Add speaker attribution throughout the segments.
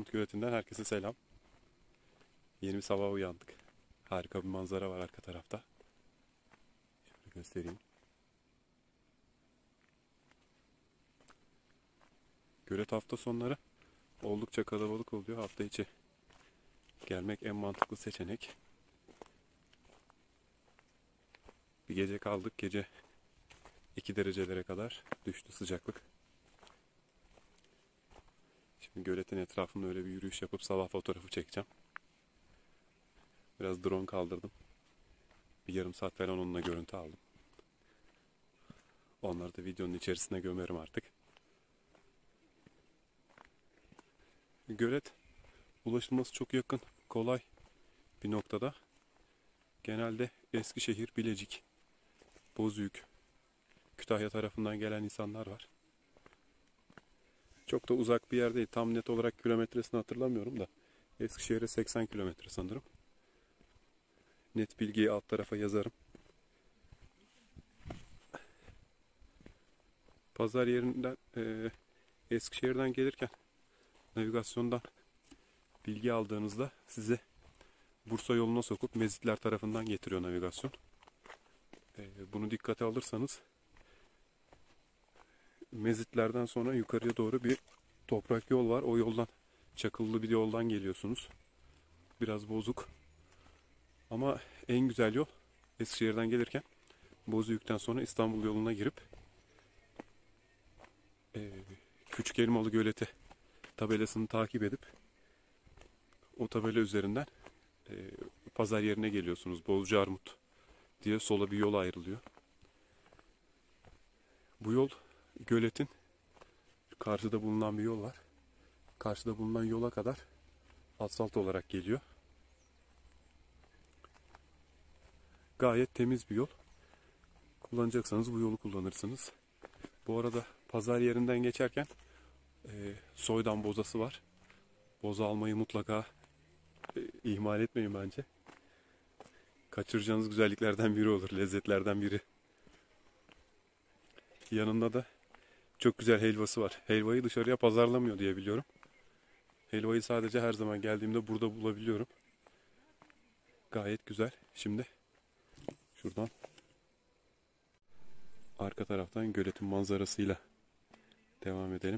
Speaker 1: Armut Göleti'nden herkese selam. Yeni bir sabah uyandık. Harika bir manzara var arka tarafta. Şöyle göstereyim. Gölet hafta sonları oldukça kalabalık oluyor. Hafta içi gelmek en mantıklı seçenek. Bir gece kaldık. Gece 2 derecelere kadar düştü sıcaklık. Şimdi göletin etrafında öyle bir yürüyüş yapıp sabah fotoğrafı çekeceğim. Biraz drone kaldırdım. Bir yarım saat falan onunla görüntü aldım. Onları da videonun içerisine gömerim artık. Gölet ulaşılması çok yakın, kolay bir noktada. Genelde Eskişehir, Bilecik, Bozüyük, Kütahya tarafından gelen insanlar var. Çok da uzak bir yer değil. Tam net olarak kilometresini hatırlamıyorum da. Eskişehir'e 80 kilometre sanırım. Net bilgiyi alt tarafa yazarım. Pazar yerinden Eskişehir'den gelirken navigasyondan bilgi aldığınızda size Bursa yoluna sokup Mezitler tarafından getiriyor navigasyon. Bunu dikkate alırsanız Mezitlerden sonra yukarıya doğru bir toprak yol var. O yoldan, çakıllı bir yoldan geliyorsunuz. Biraz bozuk. Ama en güzel yol Eskişehir'den gelirken Bozüyük'ten sonra İstanbul yoluna girip Küçük Elmalı Göleti tabelasını takip edip o tabela üzerinden pazar yerine geliyorsunuz. Bozcu Armut diye sola bir yol ayrılıyor. Bu yol göletin karşıda bulunan bir yol var. Karşıda bulunan yola kadar asfalt olarak geliyor. Gayet temiz bir yol. Kullanacaksanız bu yolu kullanırsınız. Bu arada pazar yerinden geçerken soydan bozası var. Boza almayı mutlaka ihmal etmeyin bence. Kaçıracağınız güzelliklerden biri olur, lezzetlerden biri. Yanında da çok güzel helvası var. Helvayı dışarıya pazarlamıyor diye biliyorum. Helvayı sadece her zaman geldiğimde burada bulabiliyorum. Gayet güzel. Şimdi şuradan arka taraftan göletin manzarasıyla devam edelim.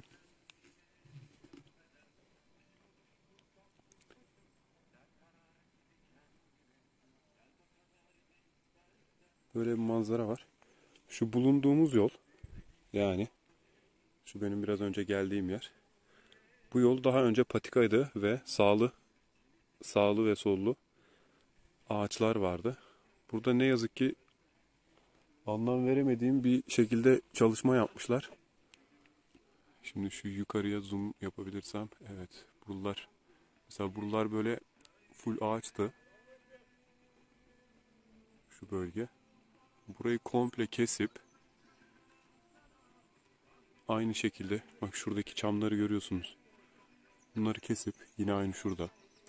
Speaker 1: Böyle bir manzara var. Şu bulunduğumuz yol, yani şu benim biraz önce geldiğim yer. Bu yol daha önce patikaydı ve sağlı ve sollu ağaçlar vardı. Burada ne yazık ki anlam veremediğim bir şekilde çalışma yapmışlar. Şimdi şu yukarıya zoom yapabilirsem, evet, buralar, mesela buralar böyle full ağaçtı. Şu bölge. Burayı komple kesip aynı şekilde, bak şuradaki çamları görüyorsunuz. Bunları kesip yine aynı şurada.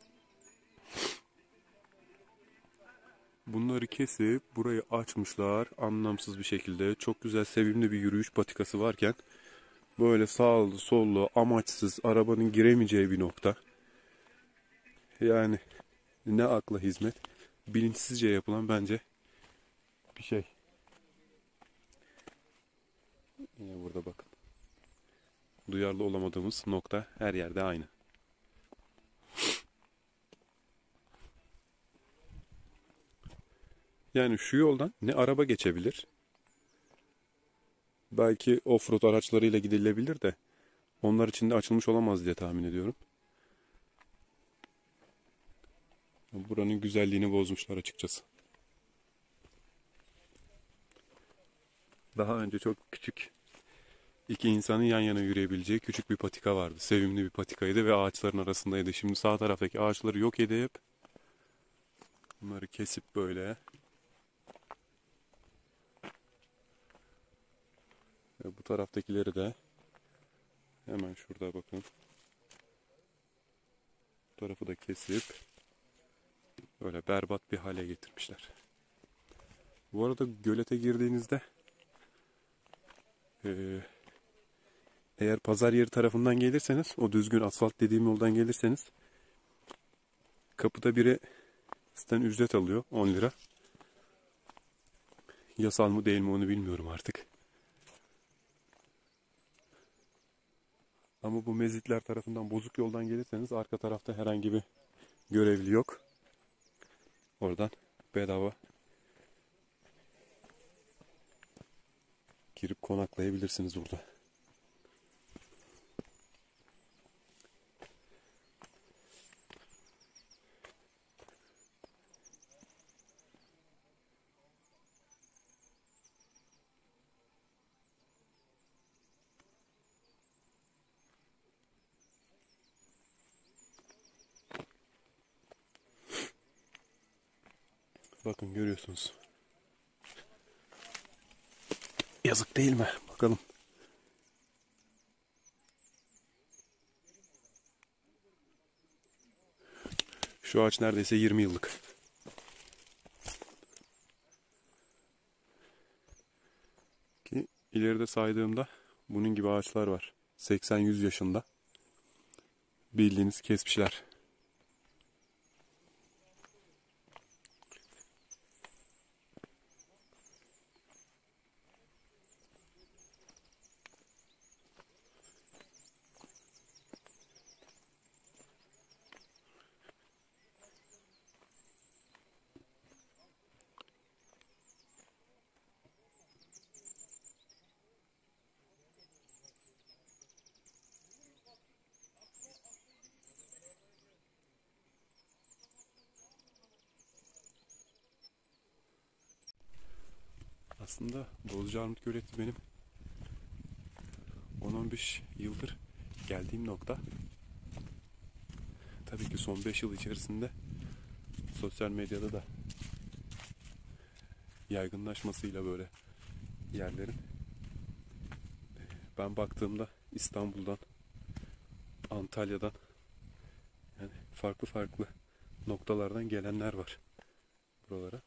Speaker 1: Bunları kesip burayı açmışlar anlamsız bir şekilde. Çok güzel, sevimli bir yürüyüş patikası varken böyle sağlı sollu amaçsız, arabanın giremeyeceği bir nokta. Yani ne akla hizmet, bilinçsizce yapılan bence bir şey. Yine burada bakın. Duyarlı olamadığımız nokta her yerde aynı. Yani şu yoldan ne araba geçebilir, belki offroad araçlarıyla gidilebilir de onlar için de açılmış olamaz diye tahmin ediyorum. Buranın güzelliğini bozmuşlar açıkçası. Daha önce çok küçük, iki insanın yan yana yürüyebileceği küçük bir patika vardı. Sevimli bir patikaydı ve ağaçların arasındaydı. Şimdi sağ taraftaki ağaçları yok edip bunları kesip böyle, ve bu taraftakileri de hemen şurada bakın. Bu tarafı da kesip böyle berbat bir hale getirmişler. Bu arada gölete girdiğinizde Eğer pazar yeri tarafından gelirseniz, o düzgün asfalt dediğim yoldan gelirseniz, kapıda biri sizden ücret alıyor, 10 lira. Yasal mı değil mi onu bilmiyorum artık. Ama bu mezitler tarafından, bozuk yoldan gelirseniz, arka tarafta herhangi bir görevli yok. Oradan bedava girip konaklayabilirsiniz burada. Bakın görüyorsunuz. Yazık değil mi? Bakalım. Şu ağaç neredeyse 20 yıllık. Ki ileride saydığımda bunun gibi ağaçlar var. 80-100 yaşında. Bildiğiniz kesmişler. Aslında Bozcaada'nın Göleti benim 10-15 yıldır geldiğim nokta. Tabii ki son 5 yıl içerisinde sosyal medyada da yaygınlaşmasıyla böyle yerlerin, ben baktığımda İstanbul'dan, Antalya'dan, yani farklı farklı noktalardan gelenler var buralara.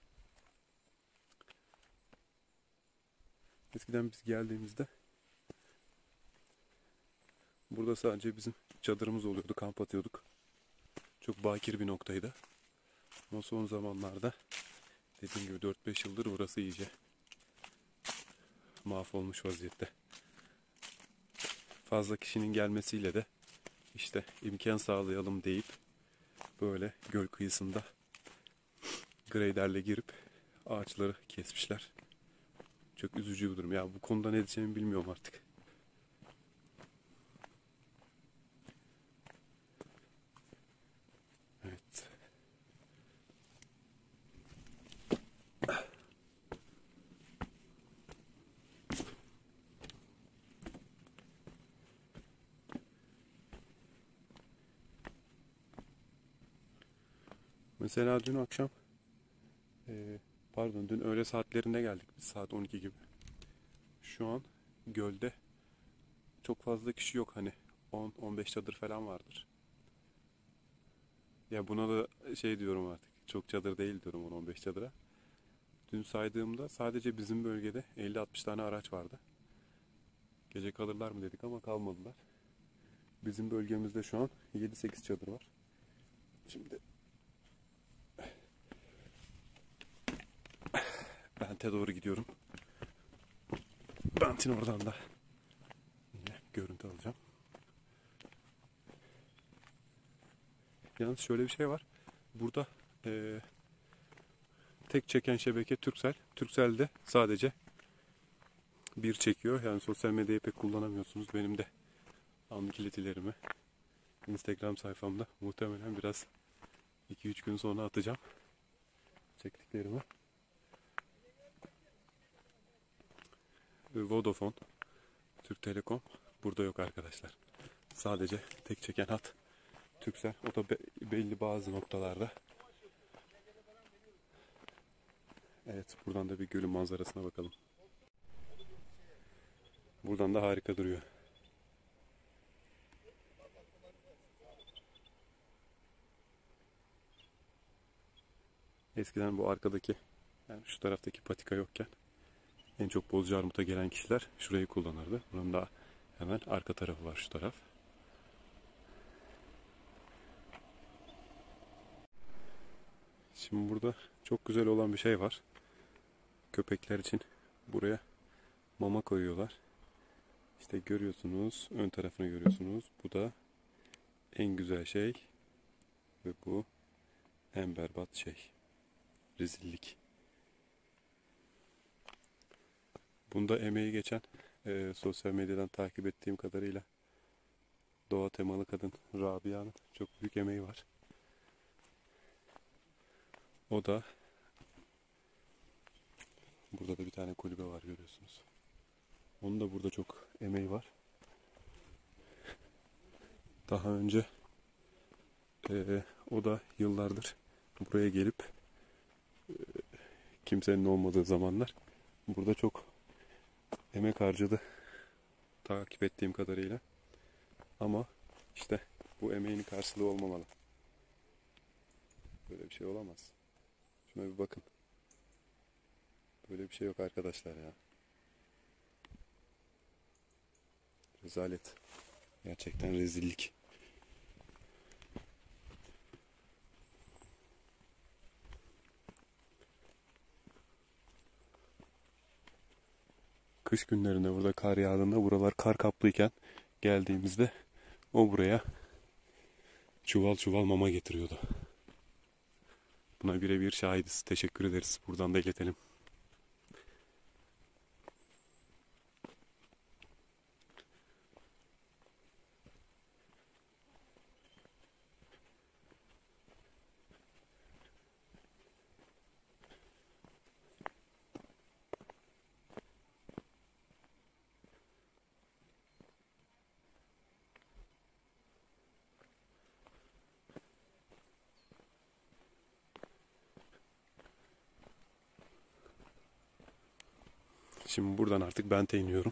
Speaker 1: Eskiden biz geldiğimizde burada sadece bizim çadırımız oluyordu, kamp atıyorduk. Çok bakir bir noktaydı. Ama son zamanlarda dediğim gibi 4-5 yıldır burası iyice mahvolmuş vaziyette. Fazla kişinin gelmesiyle de işte imkan sağlayalım deyip böyle göl kıyısında graderle girip ağaçları kesmişler. Çok üzücü bir durum. Ya bu konuda ne diyeceğimi bilmiyorum artık. Evet. Mesela dün akşam dün öğle saatlerinde geldik biz, saat 12 gibi. Şu an gölde çok fazla kişi yok, hani 10-15 çadır falan vardır. Ya buna da şey diyorum artık, çok çadır değil diyorum 10-15 çadıra. Dün saydığımda sadece bizim bölgede 50-60 tane araç vardı. Gece kalırlar mı dedik ama kalmadılar. Bizim bölgemizde şu an 7-8 çadır var. Şimdi Bent'e doğru gidiyorum. Bent'in oradan da yine görüntü alacağım. Yalnız şöyle bir şey var. Burada tek çeken şebeke Turkcell. Turkcell'de sadece bir çekiyor. Yani sosyal medyayı pek kullanamıyorsunuz. Benim de anlık iletilerimi Instagram sayfamda muhtemelen biraz 2-3 gün sonra atacağım. Çektiklerimi. Vodafone, Türk Telekom burada yok arkadaşlar. Sadece tek çeken hat Turkcell. O da belli bazı noktalarda. Evet, buradan da bir gölün manzarasına bakalım. Buradan da harika duruyor. Eskiden bu arkadaki, yani şu taraftaki patika yokken en çok Bozcaada'ya gelen kişiler şurayı kullanırdı. Buranın da Hemen arka tarafı var şu taraf. Şimdi burada çok güzel olan bir şey var. Köpekler için buraya mama koyuyorlar. İşte görüyorsunuz, ön tarafını görüyorsunuz. Bu da en güzel şey ve bu en berbat şey. Rezillik. Bunda emeği geçen sosyal medyadan takip ettiğim kadarıyla doğa temalı kadın Rabia'nın çok büyük emeği var. O da burada da bir tane kulübe var görüyorsunuz. Onun da burada çok emeği var. Daha önce o da yıllardır buraya gelip kimsenin olmadığı zamanlar burada çok emek harcadı takip ettiğim kadarıyla. Ama işte bu emeğinin karşılığı olmamalı. Böyle bir şey olamaz. Şuna bir bakın. Böyle bir şey yok arkadaşlar ya. Rezalet. Gerçekten rezillik. Kış günlerinde burada kar yağdığında buralar kar kaplıyken geldiğimizde o buraya çuval çuval mama getiriyordu. Buna birebir şahidiz. Teşekkür ederiz. Buradan da iletelim. Şimdi buradan artık Bent'e iniyorum.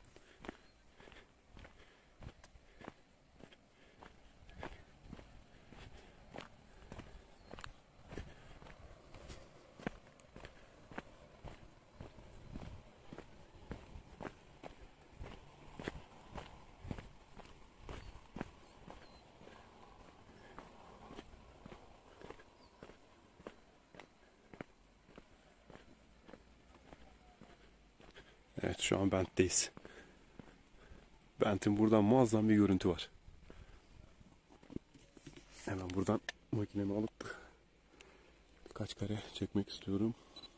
Speaker 1: Evet, şu an Bent'teyiz. Bent'in buradan muazzam bir görüntü var. Hemen buradan makinemi alıp birkaç kare çekmek istiyorum.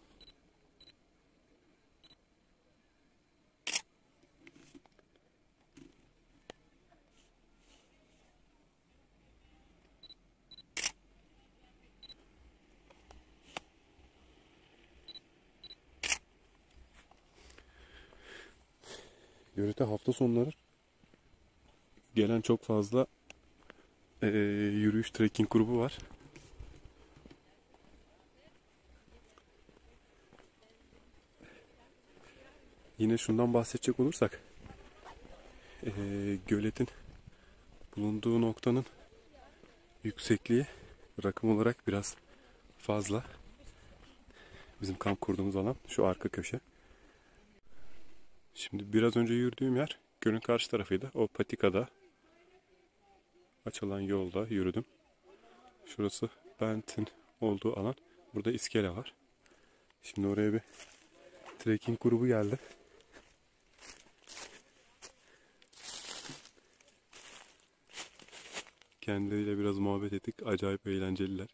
Speaker 1: Görete hafta sonları gelen çok fazla yürüyüş trekking grubu var. Yine şundan bahsedecek olursak göletin bulunduğu noktanın yüksekliği rakım olarak biraz fazla. Bizim kamp kurduğumuz alan şu arka köşe. Şimdi biraz önce yürüdüğüm yer gölün karşı tarafıydı. O patikada açılan yolda yürüdüm. Şurası Bent'in olduğu alan. Burada iskele var. Şimdi oraya bir trekking grubu geldi. Kendileriyle biraz muhabbet ettik. Acayip eğlenceliler.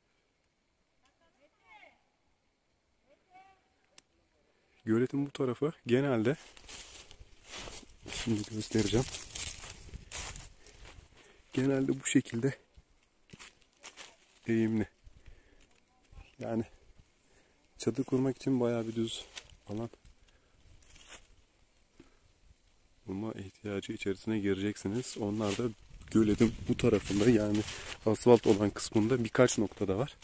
Speaker 1: Göletin bu tarafı genelde, şimdi göstereceğim. Genelde bu şekilde eğimli. Yani çadır kurmak için bayağı bir düz alan bulma ihtiyacı içerisine gireceksiniz. Onlar da göletin bu tarafında, yani asfalt olan kısmında birkaç noktada var.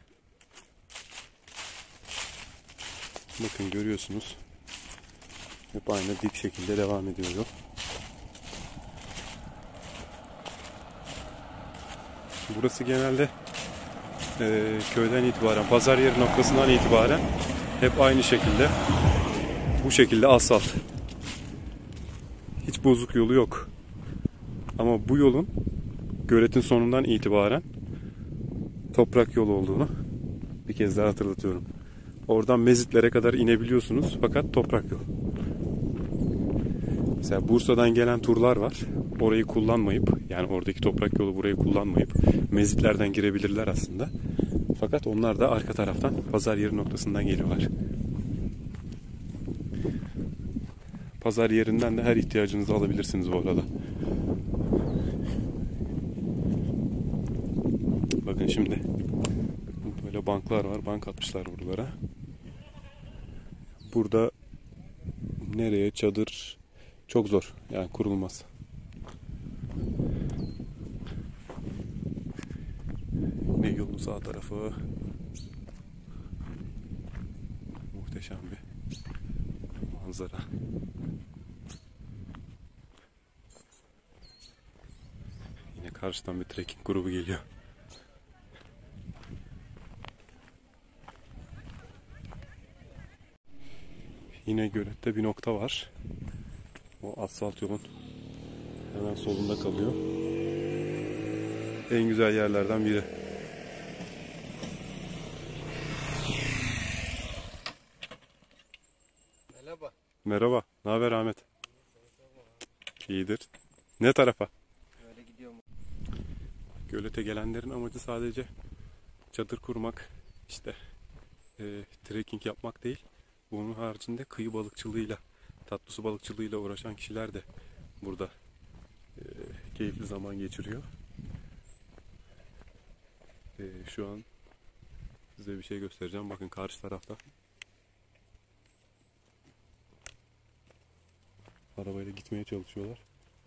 Speaker 1: Bakın görüyorsunuz. Hep aynı dik şekilde devam ediyor yol. Burası genelde köyden itibaren, pazar yeri noktasından itibaren hep aynı şekilde, bu şekilde asfalt. Hiç bozuk yolu yok. Ama bu yolun göletin sonundan itibaren toprak yol olduğunu bir kez daha hatırlatıyorum. Oradan Mezitlere kadar inebiliyorsunuz fakat toprak yol. Mesela Bursa'dan gelen turlar var. Orayı kullanmayıp, yani oradaki toprak yolu burayı kullanmayıp Mezitlerden girebilirler aslında. Fakat onlar da arka taraftan pazar yeri noktasından geliyorlar. Pazar yerinden de her ihtiyacınızı alabilirsiniz bu arada. Bakın şimdi böyle banklar var. Bank atmışlar buralara. Burada nereye çadır çok zor. Yani kurulmaz. Ne yolun sağ tarafı. Muhteşem bir manzara. Yine karşıdan bir trekking grubu geliyor. Yine gölette bir nokta var. O asfalt yolun hemen solunda kalıyor. En güzel yerlerden biri.
Speaker 2: Merhaba.
Speaker 1: Merhaba. Ne haber Ahmet? İyidir. Ne tarafa?
Speaker 2: Böyle gidiyorum.
Speaker 1: Gölete gelenlerin amacı sadece çadır kurmak, işte trekking yapmak değil. Bunun haricinde kıyı balıkçılığıyla, tatlı su balıkçılığıyla uğraşan kişiler de burada keyifli zaman geçiriyor. Şu an size bir şey göstereceğim. Bakın karşı tarafta. Arabayla gitmeye çalışıyorlar.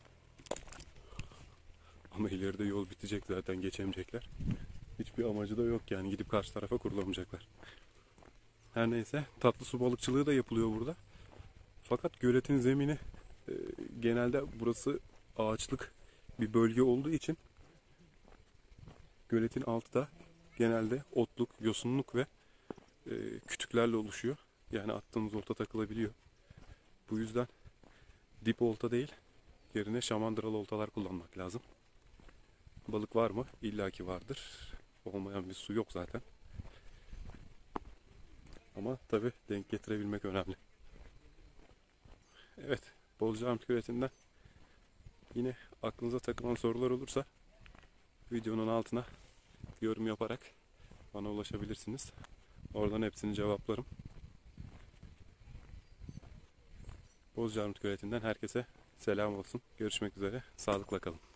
Speaker 1: Ama ileride yol bitecek zaten, geçemeyecekler. Hiçbir amacı da yok yani, gidip karşı tarafa kurulamayacaklar. Her neyse, tatlı su balıkçılığı da yapılıyor burada. Fakat göletin zemini genelde burası ağaçlık bir bölge olduğu için göletin altı da genelde otluk, yosunluk ve kütüklerle oluşuyor. Yani attığımız olta takılabiliyor. Bu yüzden dip olta değil, yerine şamandıralı oltalar kullanmak lazım. Balık var mı? İlla ki vardır. Olmayan bir su yok zaten. Ama tabii denk getirebilmek önemli. Evet, Bozcaadem Göleti'nden yine aklınıza takılan sorular olursa videonun altına yorum yaparak bana ulaşabilirsiniz. Oradan hepsini cevaplarım. Bozcaadem Göleti'nden herkese selam olsun. Görüşmek üzere. Sağlıkla kalın.